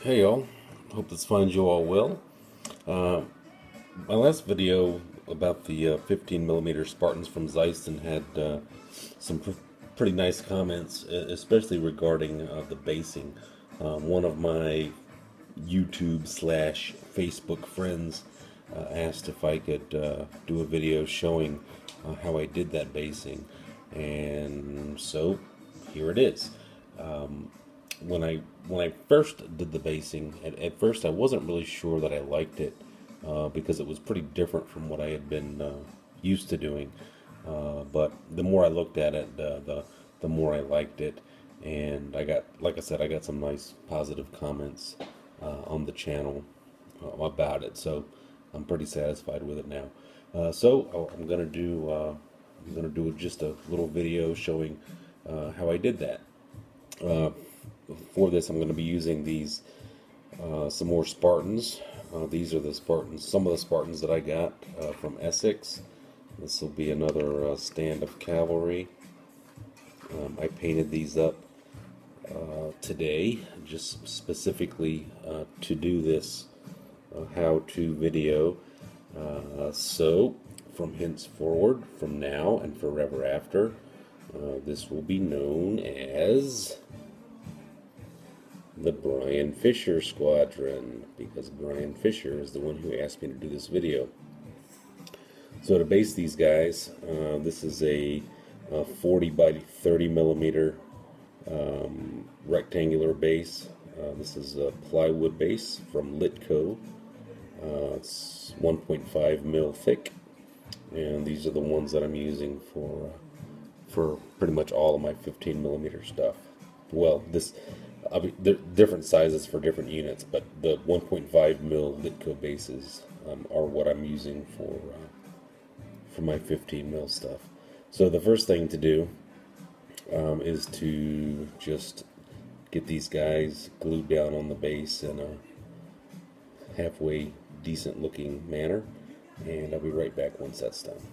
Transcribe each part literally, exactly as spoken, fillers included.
Hey y'all, hope this finds you all well. Uh, my last video about the uh, fifteen millimeter Spartans from Zeiston had uh, some pr pretty nice comments, e- especially regarding uh, the basing. Um, one of my YouTube slash Facebook friends uh, asked if I could uh, do a video showing uh, how I did that basing, and so here it is. Um, when I when I first did the basing, at, at first I wasn't really sure that I liked it uh, because it was pretty different from what I had been uh, used to doing. Uh, but the more I looked at it, the, the the more I liked it, and I got, like I said, I got some nice positive comments uh, on the channel uh, about it. So I'm pretty satisfied with it now. Uh, so oh, I'm gonna do uh, I'm gonna do just a little video showing uh, how I did that. Uh, for this, I'm going to be using these uh, some more Spartans. Uh, these are the Spartans, some of the Spartans that I got uh, from Essex. This will be another uh, stand of cavalry. Um, I painted these up uh, today, just specifically uh, to do this uh, how-to video. Uh, so, from henceforward, from now and forever after, uh, this will be known as the Brian Fisher Squadron, because Brian Fisher is the one who asked me to do this video. So to base these guys, uh, this is a, a forty by thirty millimeter um, rectangular base. Uh, this is a plywood base from Litco. Uh, it's one point five mil thick, and these are the ones that I'm using for uh, for pretty much all of my fifteen millimeter stuff. Well, this I mean, they're different sizes for different units, but the one point five mil Litco bases um, are what I'm using for uh, for my fifteen mil stuff. So the first thing to do um, is to just get these guys glued down on the base in a halfway decent looking manner, and I'll be right back once that's done.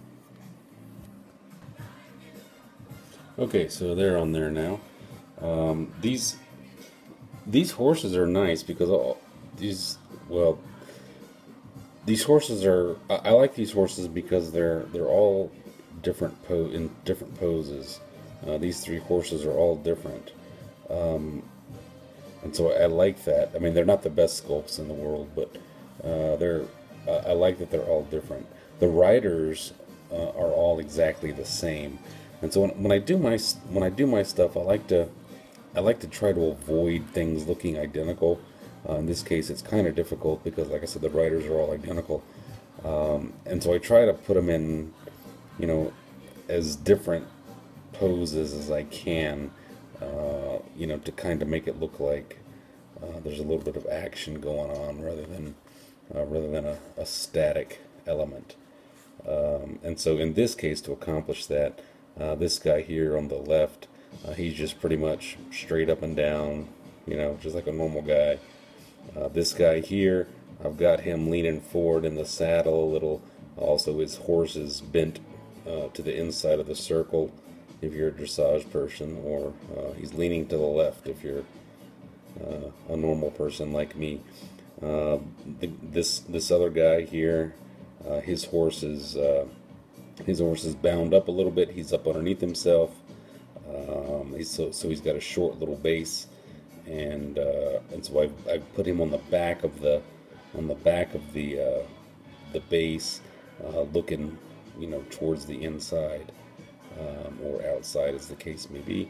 Okay, so they're on there now. Um, these These horses are nice because all these, well, these horses are, I, I like these horses because they're they're all different po in different poses. Uh, these three horses are all different, um, and so I like that. I mean, they're not the best sculpts in the world, but uh, they're uh, I like that they're all different. The riders uh, are all exactly the same, and so when, when I do my when I do my stuff, I like to. I like to try to avoid things looking identical. Uh, in this case, it's kind of difficult because, like I said, the riders are all identical. Um, and so I try to put them in, you know, as different poses as I can, uh, you know, to kind of make it look like uh, there's a little bit of action going on rather than, uh, rather than a, a static element. Um, and so in this case, to accomplish that, uh, this guy here on the left, Uh, he's just pretty much straight up and down, you know, just like a normal guy. Uh, this guy here, I've got him leaning forward in the saddle a little. Also, his horse is bent uh, to the inside of the circle if you're a dressage person, or uh, he's leaning to the left if you're uh, a normal person like me. Uh, the, this this other guy here, uh, his horse is uh, his horse is bound up a little bit. He's up underneath himself. Um, he's so, so he's got a short little base, and uh, and so I I put him on the back of the on the back of the uh, the base, uh, looking, you know, towards the inside um, or outside, as the case may be.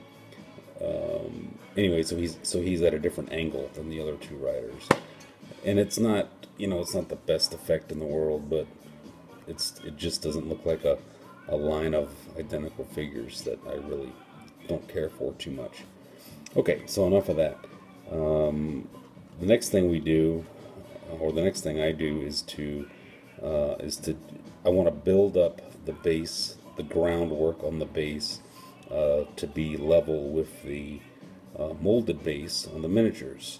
Um, anyway, so he's so he's at a different angle than the other two riders, and it's not, you know, it's not the best effect in the world, but it's it just doesn't look like a a line of identical figures that I really don't care for too much. Okay, so enough of that. Um, the next thing we do, or the next thing I do, is to uh, is to I want to build up the base, the groundwork on the base, uh, to be level with the uh, molded base on the miniatures.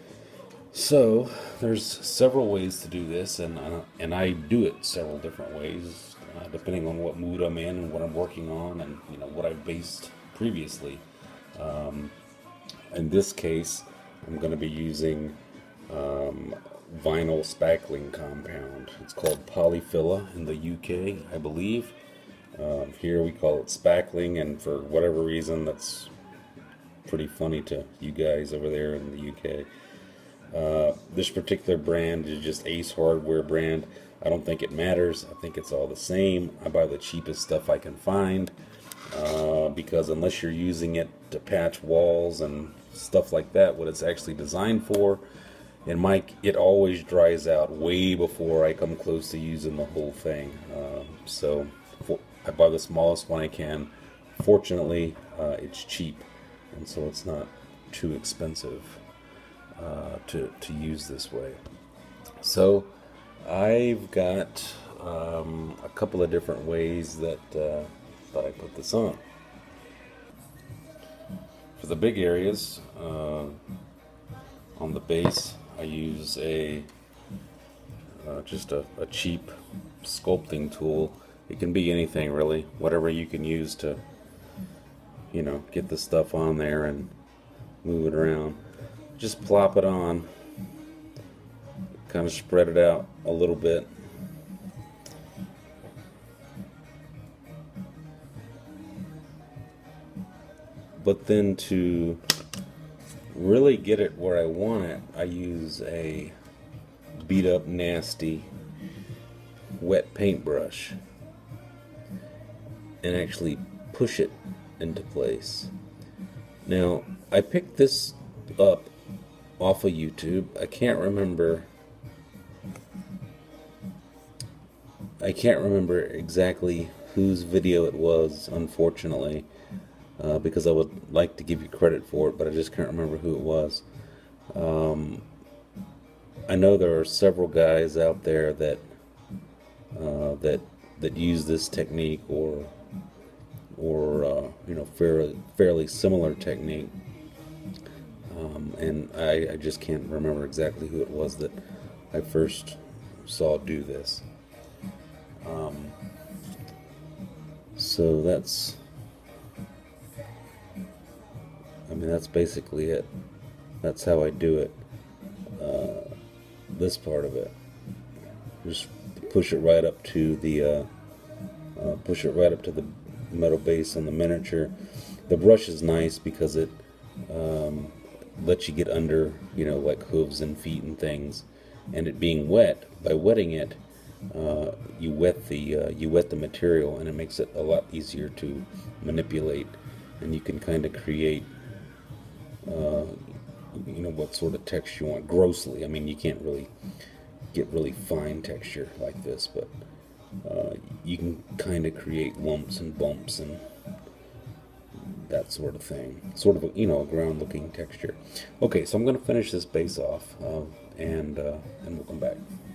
So there's several ways to do this, and uh, and I do it several different ways, uh, depending on what mood I'm in and what I'm working on, and you know what I've based previously. Um, in this case, I'm going to be using um, vinyl spackling compound. It's called polyphila in the U K, I believe. Um, here we call it spackling, and for whatever reason, that's pretty funny to you guys over there in the U K. Uh, this particular brand is just Ace Hardware brand. I don't think it matters. I think it's all the same. I buy the cheapest stuff I can find uh, because unless you're using it to patch walls and stuff like that, what it's actually designed for, and Mike, it always dries out way before I come close to using the whole thing. Uh, so for, I buy the smallest one I can. Fortunately, uh, it's cheap, and so it's not too expensive uh, to, to use this way. So I've got um, a couple of different ways that, uh, that I put this on. For the big areas, uh, on the base, I use a uh, just a, a cheap sculpting tool. It can be anything really, whatever you can use to, you know, get the stuff on there and move it around. Just plop it on, kind of spread it out a little bit. But then to really get it where I want it, I use a beat up nasty wet paintbrush and actually push it into place. Now, I picked this up off of YouTube. I can't remember I can't remember exactly whose video it was, unfortunately. Uh, because I would like to give you credit for it, but I just can't remember who it was. Um, I know there are several guys out there that uh, that that use this technique or or uh, you know fairly fairly similar technique, um, and I, I just can't remember exactly who it was that I first saw do this. Um, so that's. I mean, that's basically it. That's how I do it. Uh, this part of it. Just push it right up to the uh, uh, push it right up to the metal base on the miniature. The brush is nice because it um, lets you get under, you know, like hooves and feet and things. And it being wet, by wetting it, uh, you wet the uh, you wet the material, and it makes it a lot easier to manipulate. And you can kind of create. Uh, you know what sort of texture you want grossly. I mean, you can't really get really fine texture like this, but uh, you can kind of create lumps and bumps and that sort of thing. Sort of a, you know, a ground looking texture. Okay, so I'm going to finish this base off uh, and, uh, and we'll come back.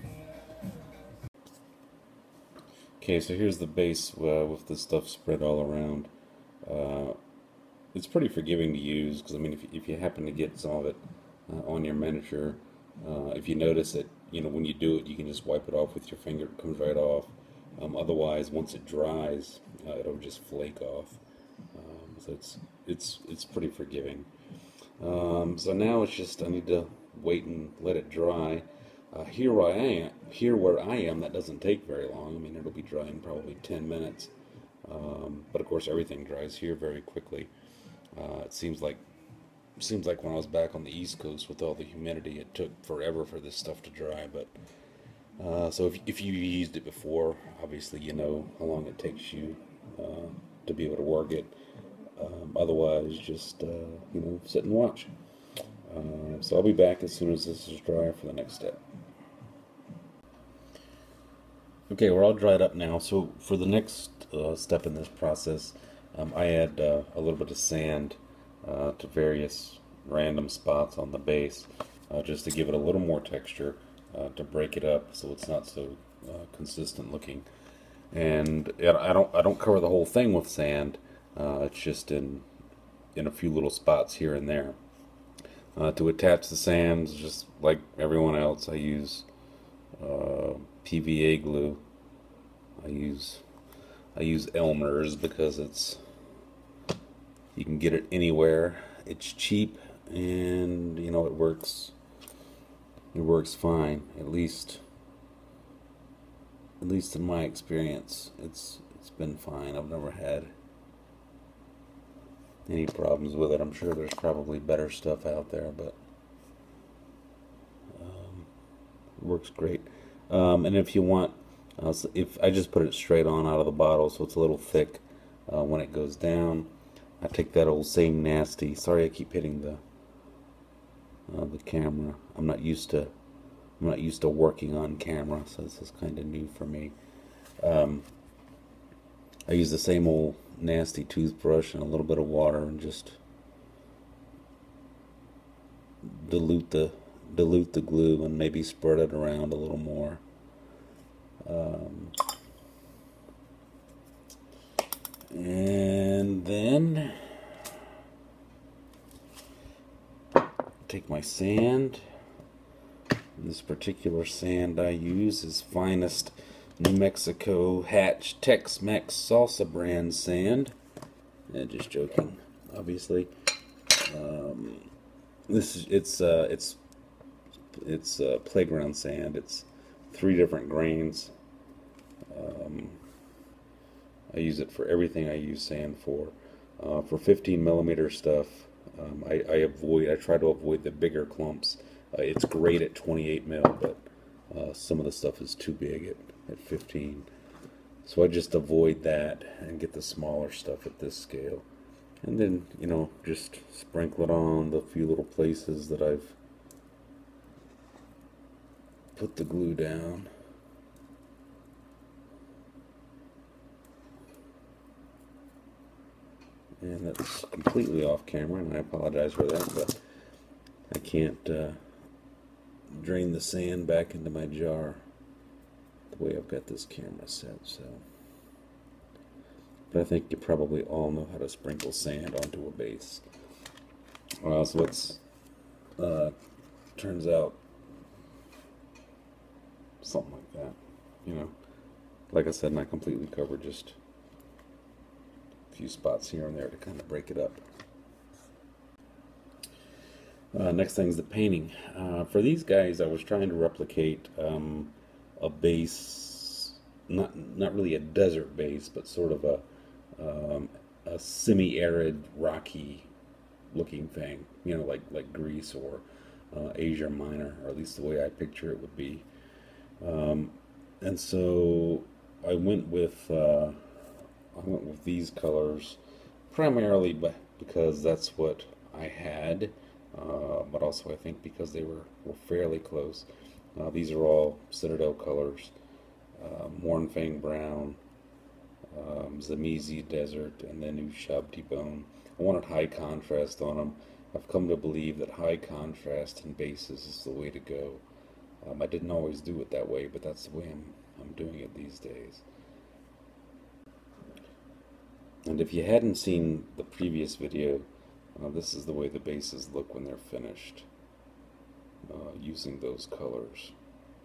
Okay, so here's the base uh, with the stuff spread all around. Uh, It's pretty forgiving to use because, I mean, if, if you happen to get some of it uh, on your miniature, uh, if you notice it, you know, when you do it, you can just wipe it off with your finger. It comes right off. Um, otherwise, once it dries, uh, it'll just flake off. Um, so it's it's it's pretty forgiving. Um, so now it's just I need to wait and let it dry. Uh, here where I am, here where I am, that doesn't take very long. I mean, it'll be dry in probably ten minutes. Um, but of course, everything dries here very quickly. Uh, it seems like seems like when I was back on the East Coast with all the humidity, it took forever for this stuff to dry. But uh, so if if you used it before, obviously you know how long it takes you uh, to be able to work it. Um, otherwise, just uh, you know sit and watch. Uh, so I'll be back as soon as this is dry for the next step. Okay, we're all dried up now. So for the next uh, step in this process. Um, I add uh, a little bit of sand uh, to various random spots on the base uh, just to give it a little more texture, uh, to break it up so it's not so uh, consistent looking. And I don't I don't cover the whole thing with sand. Uh, it's just in in a few little spots here and there. Uh, to attach the sands, just like everyone else, I use uh, P V A glue. I use I use Elmer's because it's you can get it anywhere. It's cheap and you know it works it works fine. At least, at least in my experience, it's it's been fine. I've never had any problems with it. I'm sure there's probably better stuff out there, but um, it works great. Um, and if you want, uh, if I just put it straight on out of the bottle, so it's a little thick uh, when it goes down. I take that old same nasty. Sorry, I keep hitting the uh, the camera. I'm not used to I'm not used to working on camera, so this is kind of new for me. Um, I use the same old nasty toothbrush and a little bit of water and just dilute the dilute the glue and maybe spread it around a little more. Um, and then take my sand. This particular sand I use is Finest New Mexico Hatch Tex-Mex Salsa brand sand. Yeah, just joking, obviously. Um, this is it's uh, it's it's uh, playground sand. It's three different grains. Um, I use it for everything I use sand for. Uh, for fifteen millimeter stuff, um, I, I avoid. I try to avoid the bigger clumps. Uh, it's great at twenty-eight mil, but uh, some of the stuff is too big at, at fifteen. So I just avoid that and get the smaller stuff at this scale. And then, you know, just sprinkle it on the few little places that I've put the glue down. And that's completely off camera, and I apologize for that, but I can't uh, drain the sand back into my jar the way I've got this camera set. So, but I think you probably all know how to sprinkle sand onto a base. Uh, so it's uh, turns out something like that, you know. Like I said, not completely covered, just a few spots here and there to kind of break it up. Uh, next thing is the painting. Uh, for these guys, I was trying to replicate um, a base, not not really a desert base, but sort of a um, a semi-arid, rocky looking thing. You know, like like Greece or uh, Asia Minor, or at least the way I picture it would be. Um, and so I went with uh, I went with these colors primarily, but because that's what I had. Uh, but also I think because they were, were fairly close. Uh, these are all Citadel colors. Uh, Mournfang Brown, um, Zamizi Desert, and then Ushabti Bone. I wanted high contrast on them. I've come to believe that high contrast in bases is the way to go. Um, I didn't always do it that way, but that's the way I'm, I'm doing it these days. And if you hadn't seen the previous video, Uh, this is the way the bases look when they're finished uh, using those colors.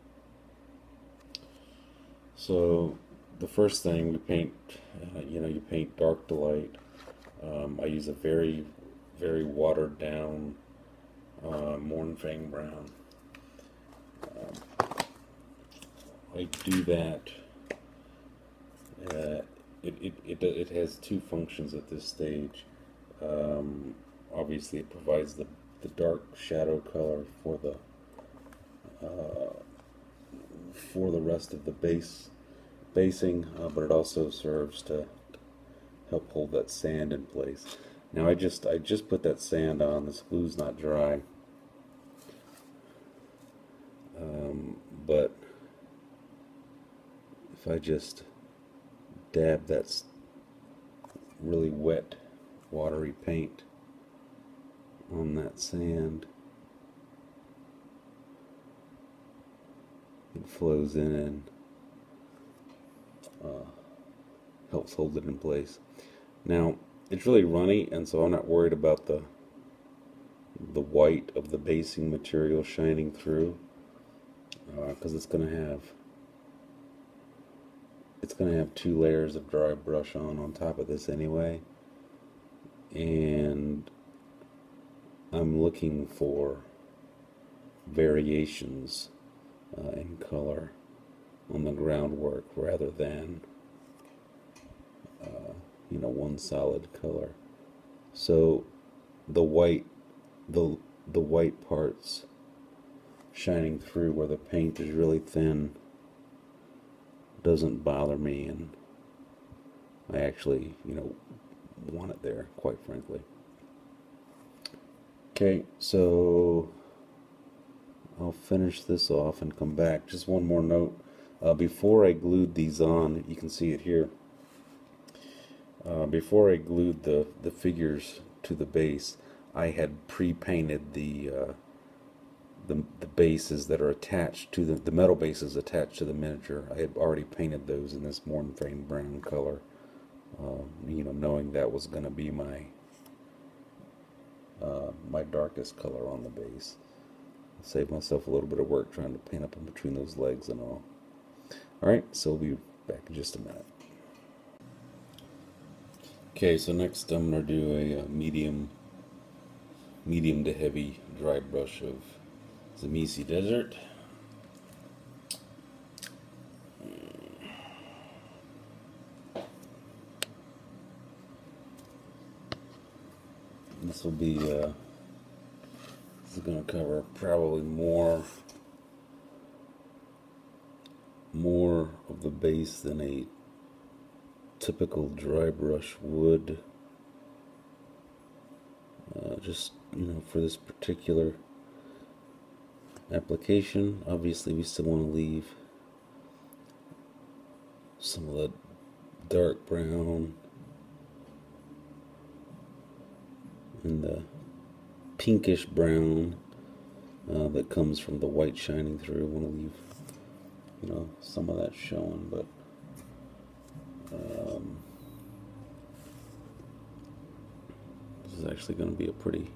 So the first thing we paint, uh, you know, you paint dark to light. Um, I use a very, very watered down uh, Mournfang Brown. Um, I do that. Uh, it, it, it, it has two functions at this stage. Um, obviously it provides the, the dark shadow color for the uh, for the rest of the base basing, uh, but it also serves to help hold that sand in place. Now I just I just put that sand on. This glue's not dry, um, but if I just dab that really wet watery paint on that sand, it flows in and uh, helps hold it in place. Now it's really runny, and so I'm not worried about the the white of the basing material shining through, because uh, it's going to have it's going to have two layers of dry brush on on top of this anyway. And I'm looking for variations uh, in color on the groundwork rather than uh, you know, one solid color. So the white the the white parts shining through where the paint is really thin doesn't bother me, and I actually, you know, want it there, quite frankly. Okay, so I'll finish this off and come back. Just one more note. Uh, before I glued these on, you can see it here. Uh, before I glued the, the figures to the base, I had pre-painted the, uh, the the bases that are attached to the, the metal bases attached to the miniature. I had already painted those in this Mornframe brown color, uh, you know, knowing that was going to be my uh, my darkest color on the base. Save myself a little bit of work trying to paint up in between those legs and all. Alright, so we'll be back in just a minute. Okay, so next I'm going to do a, a medium medium to heavy dry brush of Zamesi Desert. This will be uh, this is going to cover probably more more of the base than a typical dry brush would. Uh, just, you know, for this particular application, obviously we still want to leave some of the dark brown and the pinkish brown uh, that comes from the white shining through. I want to leave, you know, some of that showing, but um, this is actually going to be a pretty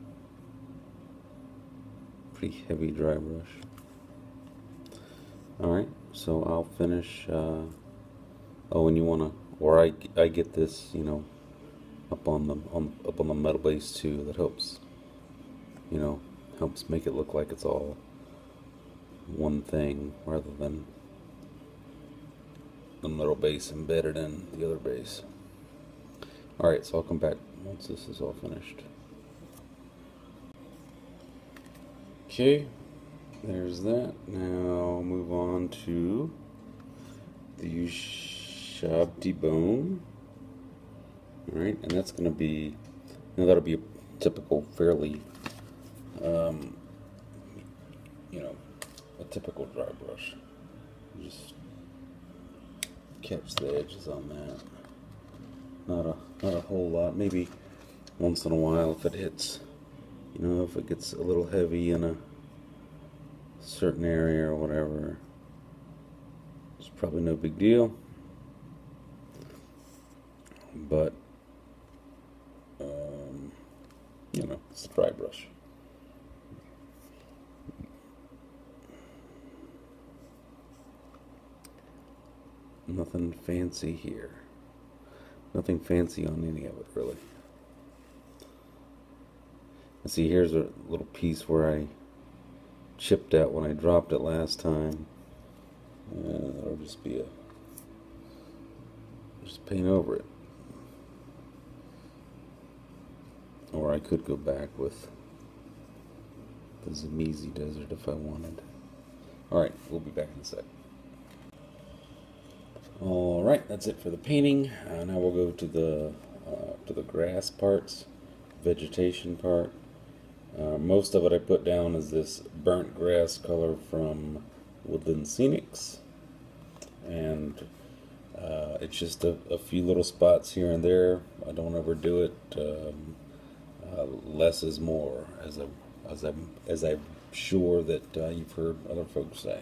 pretty heavy dry brush. Alright, so I'll finish uh, oh, and you want to, or I, I get this, you know, up on the on up on the metal base too. That helps, you know, helps make it look like it's all one thing rather than the metal base embedded in the other base. Alright, so I'll come back once this is all finished. Okay, there's that. Now move on to the Shabti bone. Alright, and that's going to be, you know, that'll be a typical, fairly, um, you know, a typical dry brush. Just catch the edges on that. Not a, not a whole lot. Maybe once in a while if it hits, you know, if it gets a little heavy in a certain area or whatever, it's probably no big deal. But Um, you know, it's a dry brush. Nothing fancy here. Nothing fancy on any of it, really. And see, here's a little piece where I chipped out when I dropped it last time. And that'll just be a, just paint over it. Or I could go back with the Zamesi Desert if I wanted. Alright, we'll be back in a sec. Alright, that's it for the painting. Uh, now we'll go to the uh, to the grass parts, vegetation part. Uh, most of it I put down is this burnt grass color from Woodland Scenics. And uh, it's just a, a few little spots here and there. I don't overdo it. Um, Uh, less is more, as I'm as I'm as I'm sure that uh, you've heard other folks say.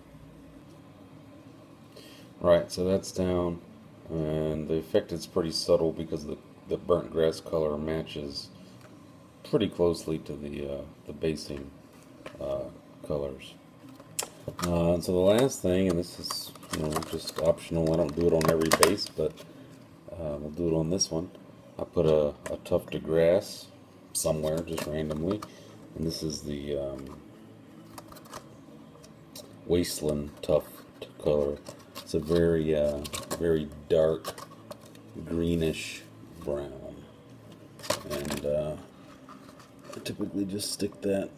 Right, so that's down, and the effect is pretty subtle because the the burnt grass color matches pretty closely to the uh, the basing uh, colors. Uh, and so the last thing, and this is, you know, just optional. I don't do it on every base, but uh, we'll do it on this one. I put a, a tuft of grass somewhere, just randomly, and this is the um, wasteland tough color. It's a very, uh, very dark greenish brown, and uh, I typically just stick that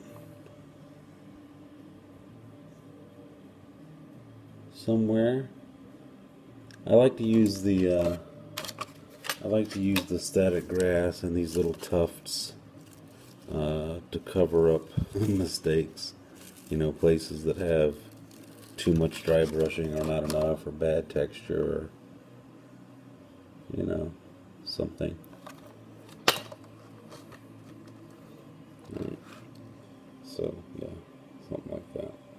somewhere. I like to use the uh, I like to use the static grass and these little tufts uh, to cover up mistakes. You know, places that have too much dry brushing or not enough, or bad texture, or you know, something. Right. So yeah, something like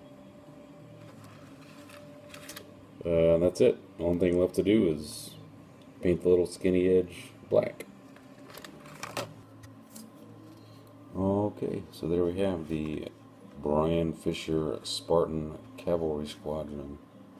that. Uh, that's it. The only thing left to do is paint the little skinny edge black. Okay, so there we have the Brian Fisher Spartan Cavalry Squadron.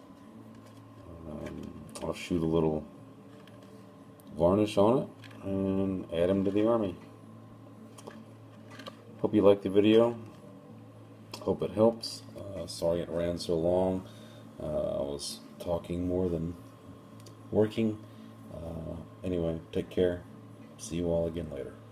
Um, I'll shoot a little varnish on it and add him to the army. Hope you liked the video. Hope it helps. Uh, sorry it ran so long. Uh, I was talking more than working. Uh, anyway, take care. See you all again later.